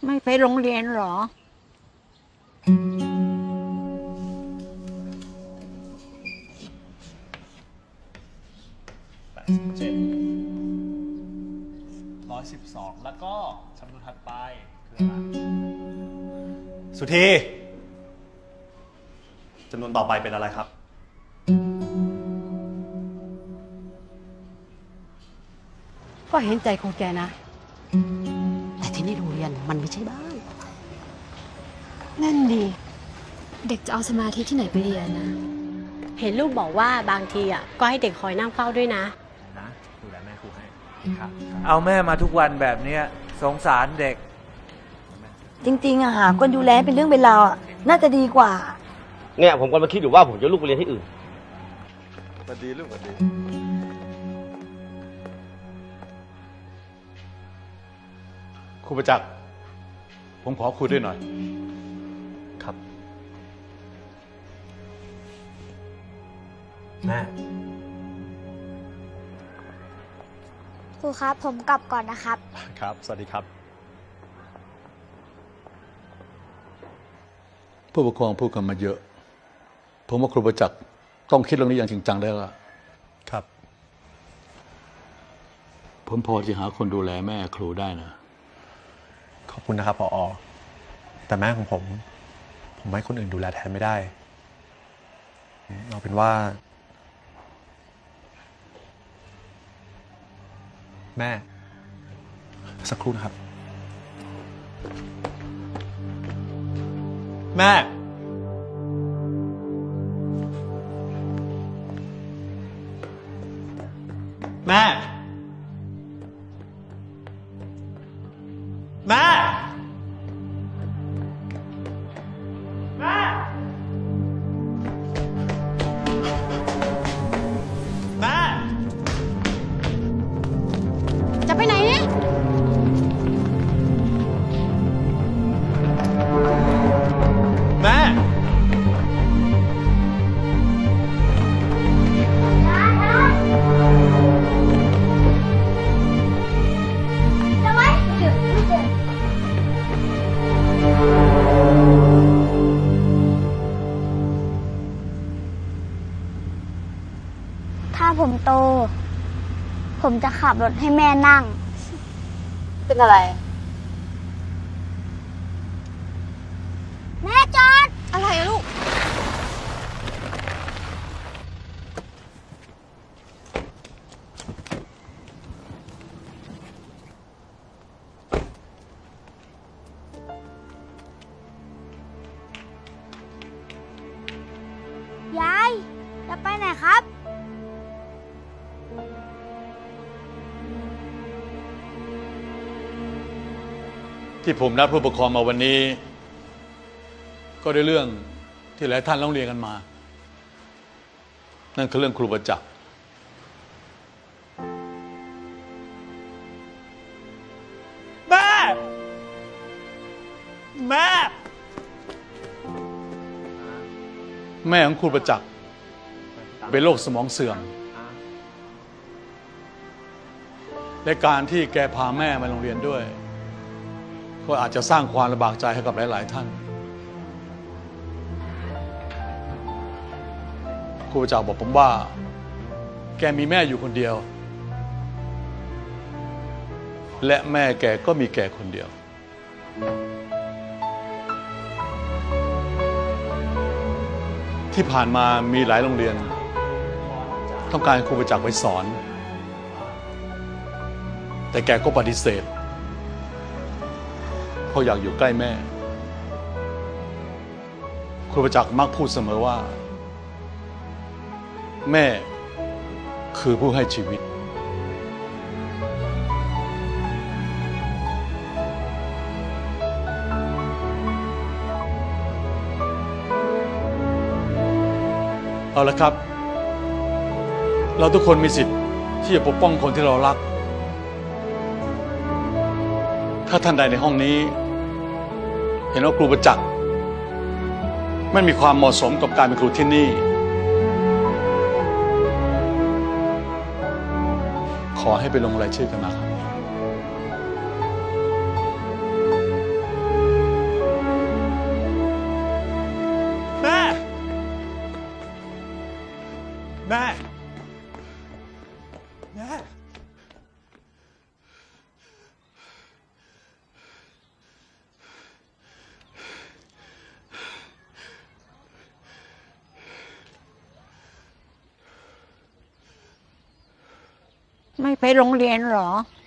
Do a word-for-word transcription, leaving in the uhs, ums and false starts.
ไม่ไปโรงเรียนหรอแปดสิบเจ็ดร้อยสิบสองแล้วก็จำนวนถัดไปคืออะไรสุธีจำนวนต่อไปเป็นอะไรครับก็เห็นใจของแกนะแต่ที่นี่โรงเรียนมันไม่ใช่บ้านนั่นดีเด็กจะเอาสมาธิที่ไหนไปเรียนนะเห็นลูกบอกว่าบางทีอ่ะก็ให้เด็กคอยนั่งเฝ้าด้วยนะนะดูแลแม่ครูให้ครับเอาแม่มาทุกวันแบบนี้สงสารเด็กจริงๆอะหาคนดูแลเป็นเรื่องเป็นราวอะน่าจะดีกว่าเนี่ยผมกำลังคิดอยู่ว่าผมจะลูกไปเรียนที่อื่นสวัสดีลูกสวัสดีครูประจักษ์ผมขอคุยด้วยหน่อยครับแม่ครูครับผมกลับก่อนนะครับครับสวัสดีครับผู้ปกครองพูดกันมาเยอะผมว่าครูประจักษ์ต้องคิดเรื่องนี้อย่างจริงจังแล้วล่ะครับผมพอจะหาคนดูแลแม่ครูได้นะขอบคุณนะครับผอ.แต่แม่ของผมผมให้คนอื่นดูแลแทนไม่ได้เอาเป็นว่าแม่สักครู่นะครับแม่แม่แม่แม่แม่จะไปไหนเนี่ยแม่ถ้าผมโตผมจะขับรถให้แม่นั่งเป็นอะไรแม่จอดอะไรอะลูกยายจะไปไหนครับที่ผมนัดผู้ปกครองมาวันนี้ก็ได้เรื่องที่หลายท่านร้องเรียนกันมานั่นคือเรื่องครูประจักษ์แม่แม่แม่ของครูประจักษ์เป็นโรคสมองเสื่อมและการที่แกพาแม่มาโรงเรียนด้วยก็อาจจะสร้างความลำบากใจให้กับหลายๆท่านครูประจักษ์บอกผมว่าแกมีแม่อยู่คนเดียวและแม่แกก็มีแกคนเดียวที่ผ่านมามีหลายโรงเรียนต้องการครูประจักษ์ไปสอนแต่แกก็ปฏิเสธเพราะอยากอยู่ใกล้แม่ครูประจักษ์มักพูดเสมอว่าแม่คือผู้ให้ชีวิตเอาละครับเราทุกคนมีสิทธิ์ที่จะปกป้องคนที่เรารักถ้าท่านใดในห้องนี้เห็นว่าครูประจักษ์ไม่มีความเหมาะสมกับการเป็นครูที่นี่ขอให้ไปลงรายชื่อกันนะครับแม่ แม่ไม่ไปโรงเรียนเหรอ